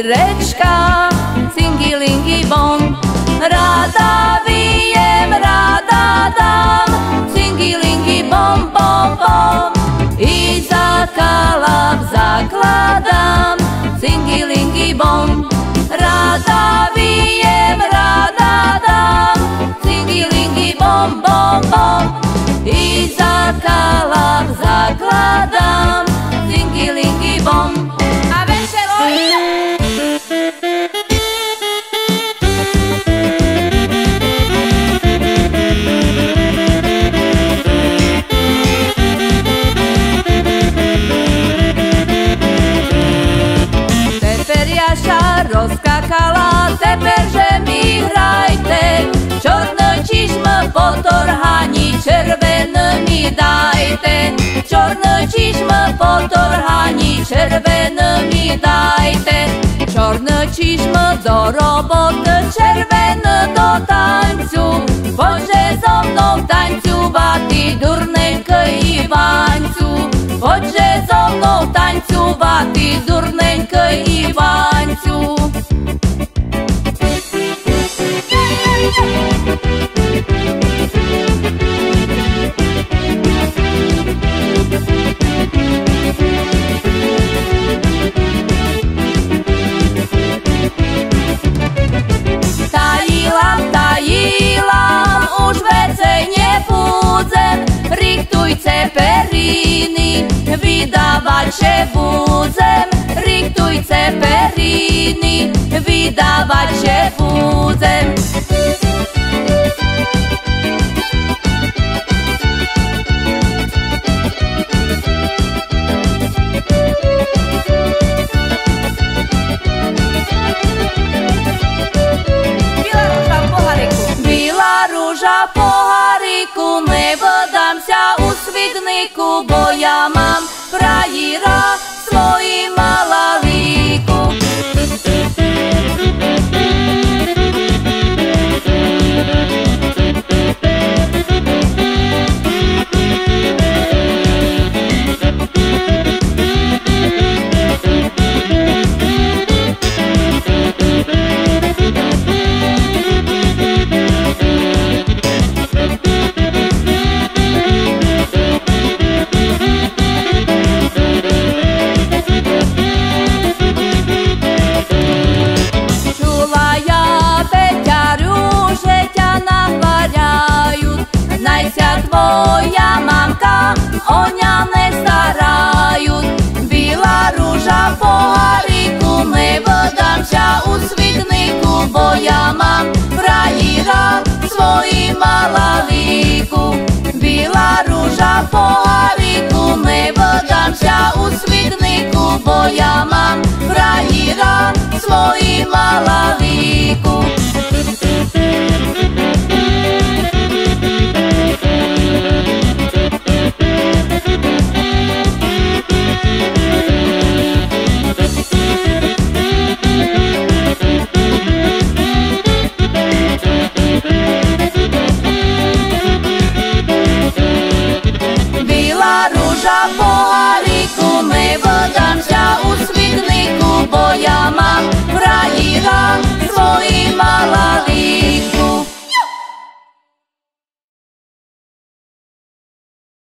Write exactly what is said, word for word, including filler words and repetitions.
Cukiereczka, cingilingi bom. Rada wijem, rada dam, cingilingi bom, bom, bom. I za kalap zakladam, cingilingi bom. Rada wijem, rada dam, cingilingi bom, bom, bom. I za kalap zakladam, cingilingi bom. A veselo rozskakala, teper, že mi hrajte. Čorný čižm potorhaní, červen mi dajte. Čorný čižm potorhaní, červen mi dajte. Čorný čižm do roboty, červen do tancu. Poďže so mnou tancúvať, durneňka Ivancu. Poďže so mnou tancúvať, durneňka Ivancu. Tajílam, tajílam, už vecej nebudem. Richtujce periny, vydávať, že budem. Richtujce periny, vydávať, že budem. Біла ружа по гарику, не видамся у свіднику, бо я мам фраїра свої малалику. Твоя мамка оня не старають. Біла ружа по гарику, не видамся у свіднику, бо я мам фраїра свої малалику. Біла ружа по гарику, не видамся у свіднику, бо я мам фраїра свої малалику. Біла ружа по